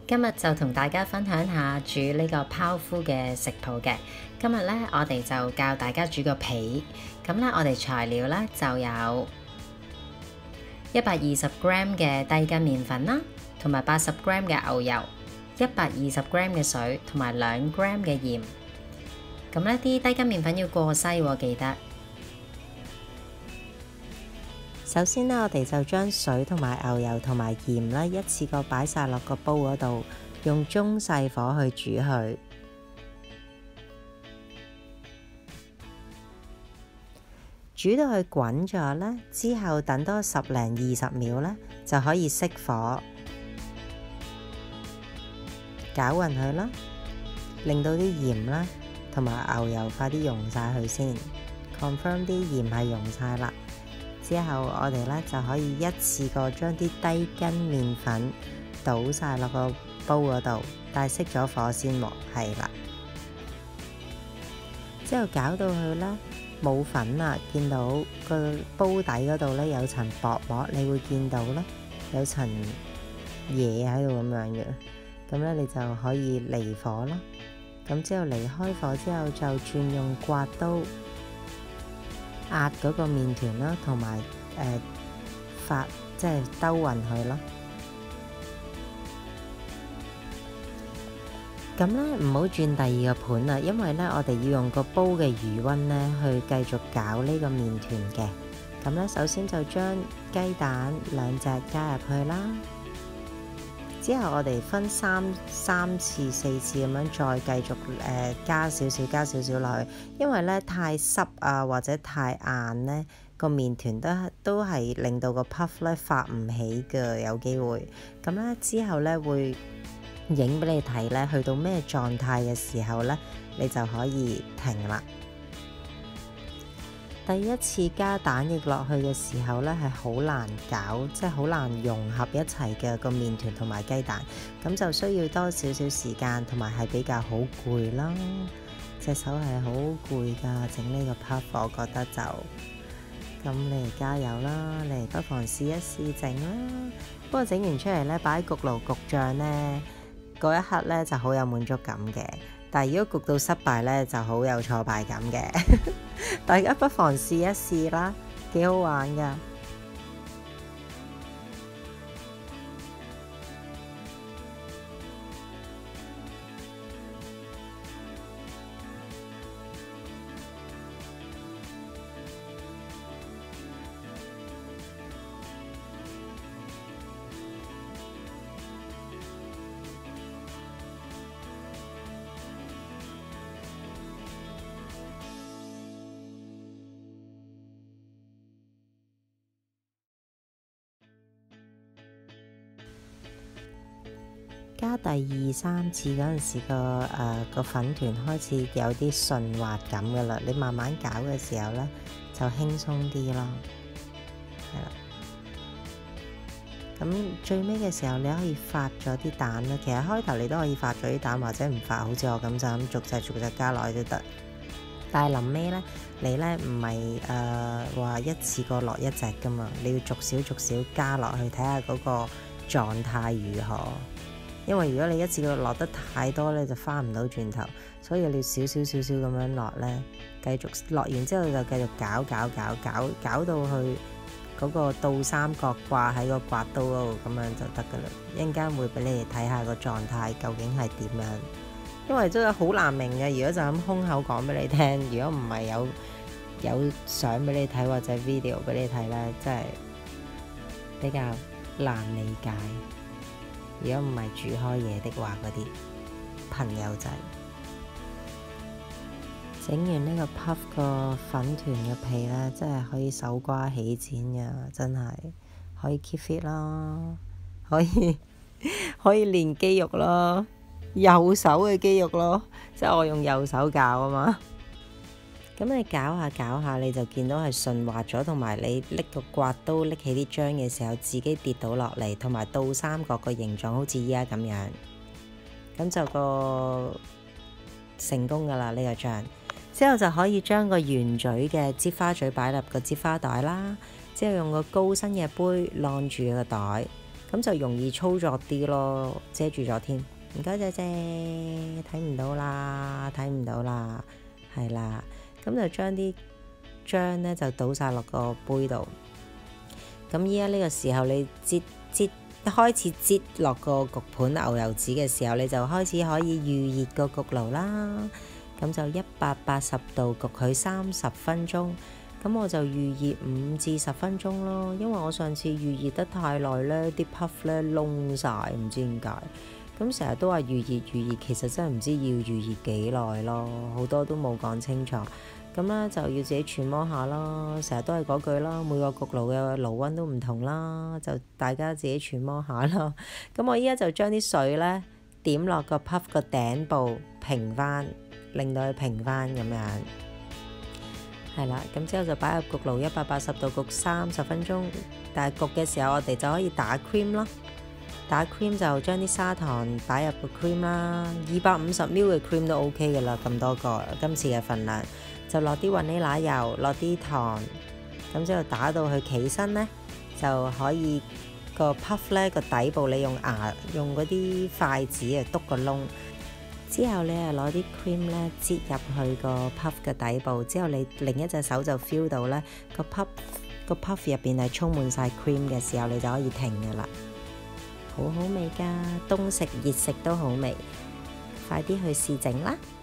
今日就同大家分享下煮呢個泡芙嘅食譜嘅。今日咧，我哋就教大家煮個皮。咁咧，我哋材料咧就有120g 嘅低筋麵粉啦，同埋80g 嘅牛油，120g 嘅水，同埋2g 嘅鹽。咁咧，啲低筋麵粉要過篩喎，記得。首先咧，我哋就將水同埋牛油同埋鹽啦，一次過擺晒落個煲嗰度，用中細火去煮佢。煮到佢滾咗咧，之後等多10零20秒咧，就可以熄火，攪勻佢啦，令到啲鹽啦同埋牛油快啲溶晒佢先 ，confirm 啲鹽係溶晒啦。之後我哋咧就可以一次過將啲低筋麵粉倒晒落個煲嗰度，但係熄咗火先喎，係啦。之後搞到佢咧冇粉啦，見到個煲底嗰度咧有層薄膜，你會見到咧有層嘢喺度咁樣嘅，咁咧你就可以離火啦。咁之後離開火之後就轉用刮刀壓嗰個麵團啦，同埋即係兜勻佢咯。咁咧唔好轉第二個盤啦，因為咧我哋要用個煲嘅餘溫咧去繼續攪呢個麵團嘅。咁咧首先就將雞蛋2隻加入去啦，之後我哋分3次4次咁樣再繼續加少少落去，因為咧太濕啊或者太硬咧個麵團都係令到個 puff 咧發唔起嘅，有機會。咁咧之後咧會影俾你睇咧，去到咩狀態嘅時候咧，你就可以停啦。第一次加蛋液落去嘅時候咧，係好難搞，即係好難融合一齊嘅個麵團同埋雞蛋，咁就需要多少少時間，同埋係比較好攰啦。隻手係好攰噶，整呢個 puff， 我覺得就咁你嚟加油啦，你嚟不妨試一試整啦。不過整完出嚟咧，擺喺焗爐焗醬咧，嗰一刻咧就好有滿足感嘅，但係如果焗到失敗咧，就好有挫敗感嘅。大家不妨試一試啦，幾好玩噶。加第2、3次嗰陣時，個粉團開始有啲順滑感噶啦，你慢慢攪嘅時候咧就輕鬆啲咯，係啦。咁最尾嘅時候你可以發咗啲蛋啦，其實開頭你都可以發咗啲蛋，或者唔發，好似我咁就咁逐隻加落去都得。但係臨尾咧，你咧唔係話一次過落一隻噶嘛，你要逐少加落去，睇下嗰個狀態如何。因為如果你一次過落得太多咧，就翻唔到轉頭，所以你要少少咁樣落咧，繼續落完之後就繼續攪到去嗰個倒三角掛喺個刮刀嗰度，咁樣就得噶啦。一陣間會俾你哋睇下個狀態究竟係點樣，因為真係好難明嘅。如果就咁空口講俾你聽，如果唔係有相俾你睇或者 video 俾你睇咧，真係比較難理解。如果唔係煮開嘢的話，嗰啲朋友仔整完呢個 puff 個粉團嘅皮咧，真係可以手瓜起剪㗎，真係可以 keep fit 啦，可以練肌肉咯，右手嘅肌肉咯，即係我用右手搞啊嘛。咁你攪下你就見到係順滑咗，同埋你拎個刮刀拎起啲漿嘅時候，自己跌倒落嚟，同埋倒三角個形狀，好似依家咁樣，咁就成功噶啦呢個醬。之後就可以將個圓嘴嘅擠花嘴擺入個擠花袋啦，之後用個高身嘅杯晾住個袋， 咁就容易操作啲咯，遮住咗添。唔該姐姐，睇唔到啦，睇唔到啦，係啦。咁就將啲漿咧就倒晒落個杯度。咁依家呢個時候你開始擠落個焗盤牛油紙嘅時候，你就開始可以預熱個焗爐啦。咁就180度焗佢30分鐘。咁我就預熱5至10分鐘咯，因為我上次預熱得太耐咧，啲 puff 咧燶晒，唔知點解。咁成日都話預熱，其實真係唔知要預熱幾耐咯，好多都冇講清楚。咁咧就要自己揣摩下啦，成日都係嗰句啦，每個焗爐嘅爐溫都唔同啦，就大家自己揣摩下啦。咁我依家就將啲水咧點落個 puff 個頂部平翻，令到佢平翻咁樣。係啦，咁之後就擺入焗爐180度焗30分鐘。但係焗嘅時候，我哋就可以打 cream 咯。打 cream 就將啲砂糖擺入個 cream啦，250ml 嘅 cream 都 OK 嘅啦，咁多個今次嘅份量。就落啲雲呢拿油，落啲糖，咁之後打到佢起身呢，就可以個 puff 咧個底部你用嗰啲筷子啊篤個窿。之後你係攞啲 cream 咧擠入去個 puff 嘅底部，之後你另一隻手就 feel 到咧個 puff 入邊係充滿晒 cream 嘅時候，你就可以停㗎啦。好好味㗎，凍食熱食都好味，快啲去試整啦〜